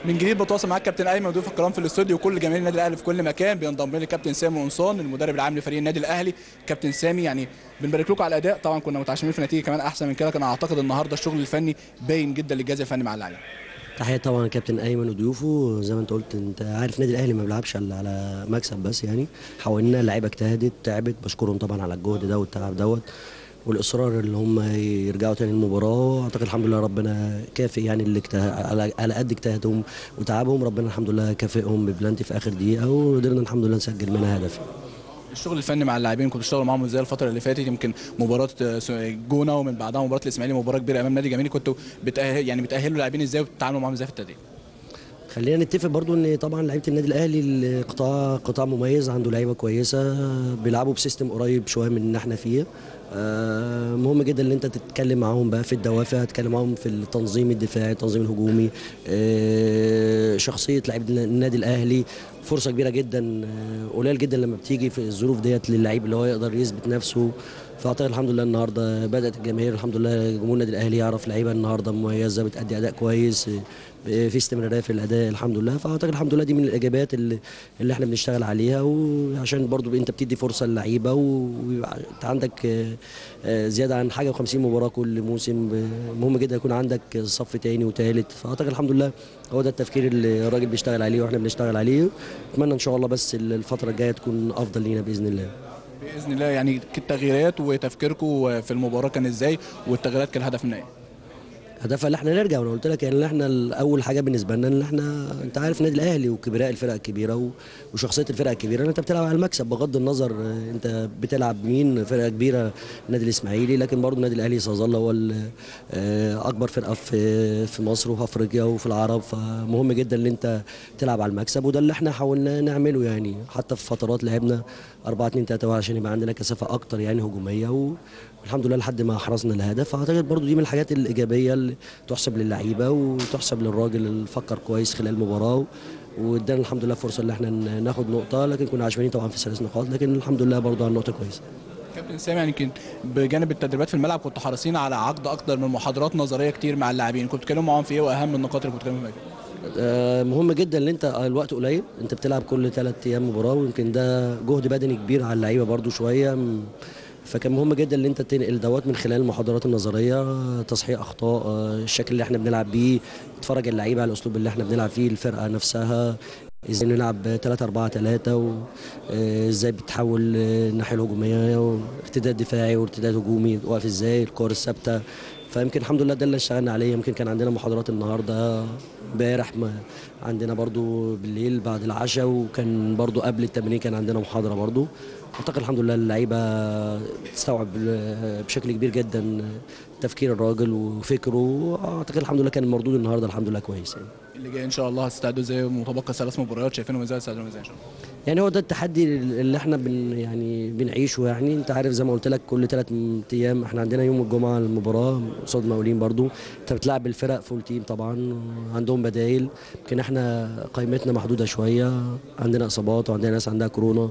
من جديد بتواصل معاك كابتن ايمن وضيوف الكرام في الاستوديو وكل جماهير النادي الاهلي في كل مكان. بينضم لي كابتن سامي قمصان المدرب العام لفريق النادي الاهلي. كابتن سامي، يعني بنبارك لكم على الاداء، طبعا كنا متعشمين في نتيجه كمان احسن من كده، لكن اعتقد النهارده الشغل الفني باين جدا للجهاز الفني مع اللاعبين. تحية طبعا كابتن ايمن وضيوفه. زي ما انت قلت، انت عارف النادي الاهلي ما بيلعبش الا على مكسب بس، يعني حاولنا اللعيبه اجتهدت تعبت، بشكرهم طبعا على الجهد ده والتعب دوت والاصرار اللي هم يرجعوا تاني المباراه. اعتقد الحمد لله ربنا كافئ، يعني اللي على قد اجتهادهم وتعبهم ربنا الحمد لله كافئهم ببلانتي في اخر دقيقه، وقدرنا الحمد لله نسجل منها هدف. الشغل الفني مع اللاعبين كنتوا بتشتغلوا معاهم ازاي الفتره اللي فاتت؟ يمكن مباراه الجونه ومن بعدها مباراه الاسماعيلي مباراه كبيره امام نادي جماهيري، كنتوا بتاهلوا اللاعبين ازاي وبتتعاملوا معاهم ازاي في التدريب؟ خلينا نتفق برضو ان طبعا لعيبه النادي الاهلي قطاع مميز، عنده لعيبه كويسه بيلعبوا بسيستم قريب شويه من اللي احنا فيه. مهم جدا ان انت تتكلم معاهم بقى في الدوافع، تتكلم معاهم في التنظيم الدفاعي، التنظيم الهجومي، شخصيه لعيبه النادي الاهلي. فرصه كبيره جدا، قليل جدا لما بتيجي في الظروف ديت للعيب اللي هو يقدر يثبت نفسه. فاعتقد الحمد لله النهارده بدات الجماهير، الحمد لله جمهور النادي الاهلي يعرف لعيبه النهارده مميزه بتادي اداء كويس، في استمراريه في الاداء الحمد لله. فاعتقد الحمد لله دي من الايجابيات اللي احنا بنشتغل عليها، وعشان برضو انت بتدي فرصه للعيبه وانت عندك زياده عن حاجه و50 مباراه كل موسم. مهم جدا يكون عندك صف تاني وتالت. فاعتقد الحمد لله هو ده التفكير اللي الراجل بيشتغل عليه واحنا بنشتغل عليه. اتمنى ان شاء الله بس الفتره الجايه تكون افضل لينا باذن الله. باذن الله. يعني التغييرات وتفكيركم في المباراه كان ازاي، والتغييرات كان الهدف منها ايه؟ هدفها ان احنا نرجع، وانا قلت لك يعني ان احنا اول حاجه بالنسبه لنا ان احنا، انت عارف النادي الاهلي وكبراء الفرق الكبيره وشخصيه الفرق الكبيره، انت بتلعب على المكسب بغض النظر انت بتلعب مين. فرقه كبيره النادي الاسماعيلي، لكن برضه النادي الاهلي سيظل هو اكبر فرقه في مصر وفي افريقيا وفي العرب. فمهم جدا ان انت تلعب على المكسب، وده اللي احنا حاولنا نعمله. يعني حتى في فترات لعبنا 4-2-3 عشان يبقى عندنا كثافه اكتر يعني هجوميه، والحمد لله لحد ما حرزنا الهدف. فاعتقد برضو دي من الحاجات الايجابيه اللي تحسب للعيبه وتحسب للراجل اللي فكر كويس خلال المباراه، وادانا الحمد لله فرصه ان احنا ناخد نقطه، لكن كنا عشمانين طبعا في 3 نقاط، لكن الحمد لله برضو على نقطه كويسه. كابتن سامي، يعني يمكن بجانب التدريبات في الملعب كنتوا حريصين على عقد اكتر من محاضرات نظريه كتير مع اللاعبين، كنتوا بتتكلموا معاهم في ايه واهم النقاط اللي كنتوا بتتكلموا فيها؟ مهم جدا ان انت الوقت قليل، انت بتلعب كل 3 ايام مباراه، ويمكن ده جهد بدني كبير على اللعيبه برضو شويه. فكان مهم جدا ان انت تنقل دوت من خلال المحاضرات النظريه، تصحيح اخطاء، الشكل اللي احنا بنلعب بيه، تفرج اللعيبه على الاسلوب اللي احنا بنلعب فيه، الفرقه نفسها ازاي نلعب 3-4-3، وازاي بتحول الناحيه الهجوميه وارتداد دفاعي وارتداد هجومي واقف ازاي، الكور الثابته. فيمكن الحمد لله ده اللي اشتغلنا عليه. يمكن كان عندنا محاضرات النهارده، امبارح عندنا برضو بالليل بعد العشاء، وكان برضو قبل التمرين كان عندنا محاضره برضو. اعتقد الحمد لله اللعيبه تستوعب بشكل كبير جدا تفكير الراجل وفكره. اعتقد الحمد لله كان المردود النهارده الحمد لله كويس. يعني اللي جاي ان شاء الله هتستعدوا ازاي؟ متبقى 3 مباريات، شايفينهم ازاي هتستعدوا ازاي ان شاء الله؟ يعني هو ده التحدي اللي احنا يعني بنعيشه. يعني انت عارف زي ما قلت لك كل 3 ايام احنا عندنا يوم الجمعه المباراه قصاد المقاولين. برضو انت بتلعب بالفرق فول تيم طبعا، عندهم بدايل. يمكن احنا قائمتنا محدوده شويه، عندنا اصابات وعندنا ناس عندها كورونا.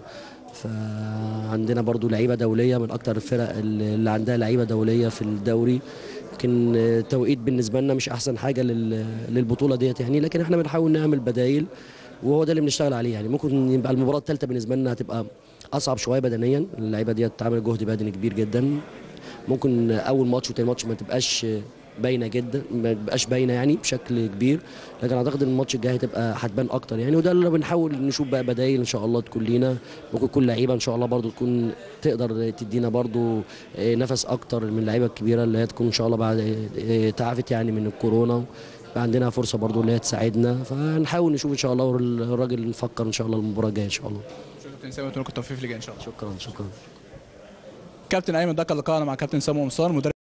فعندنا برضو لعيبه دوليه من اكتر الفرق اللي عندها لعيبه دوليه في الدوري. يمكن التوقيت بالنسبه لنا مش احسن حاجه للبطوله ديت يعني، لكن احنا بنحاول نعمل بدايل وهو ده اللي بنشتغل عليه. يعني ممكن يبقى المباراه الثالثه بالنسبه لنا هتبقى اصعب شويه بدنيا، اللعيبه ديت تعمل جهد بدني كبير جدا. ممكن اول ماتش وتاني ماتش ما تبقاش باينه جدا، ما تبقاش باينه يعني بشكل كبير، لكن اعتقد ان الماتش الجاي هتبان اكتر يعني. وده اللي بنحاول نشوف بقى بدايل ان شاء الله تكون لينا، ممكن كل لعيبه ان شاء الله برضو تكون تقدر تدينا برضو نفس اكتر من اللعيبه الكبيره اللي هي تكون ان شاء الله بعد تعافت يعني من الكورونا، عندنا فرصه برضو اللي هي تساعدنا. فنحاول نشوف ان شاء الله، والراجل نفكر ان شاء الله المباراه الجايه ان شاء الله. شكرا كابتن سامي، التوفيق اللي جاي ان شاء الله. شكرا. كابتن ايمن، ده كان لقاءنا مع كابتن سامي قمصان مدرب